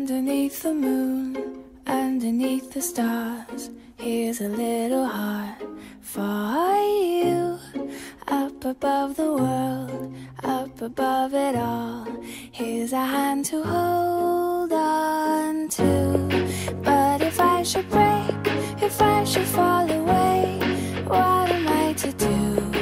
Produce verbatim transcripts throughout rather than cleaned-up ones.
Underneath the moon, underneath the stars, here's a little heart for you. Up above the world, up above it all, here's a hand to hold on to. But if I should break, if I should fall away, what am I to do?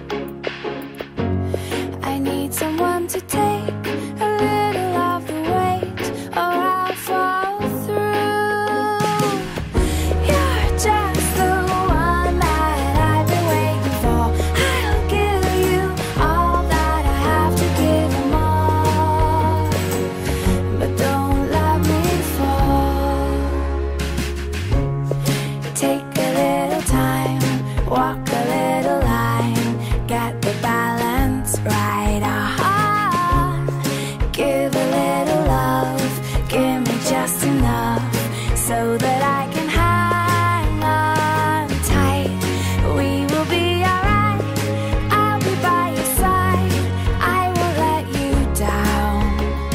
I need someone to take a little of the weight, or I'll fall through. You're just the one that I've been waiting for. I'll give you all that I have to give and more, but don't let me fall. Take a little time, walk a little line, get the balance right. Give a little love, give me just enough, so that I can hang on tight. We will be alright, I'll be by your side, I won't let you down.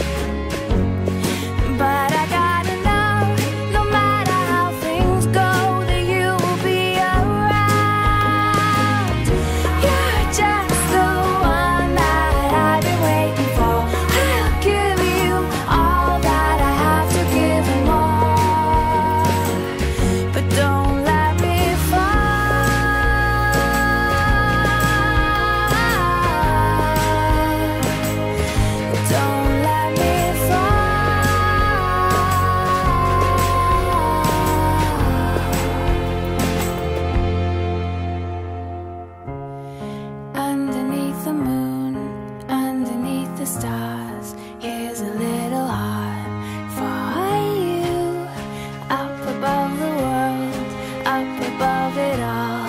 But I gotta know, no matter how things go, that you will be around. You're just the one that I've been waiting for. I'll give you all that I have to give and more, but don't let me fall. Don't let me fall. Underneath the moon, underneath the stars, here's a little heart for you. Up above the world, up above it all,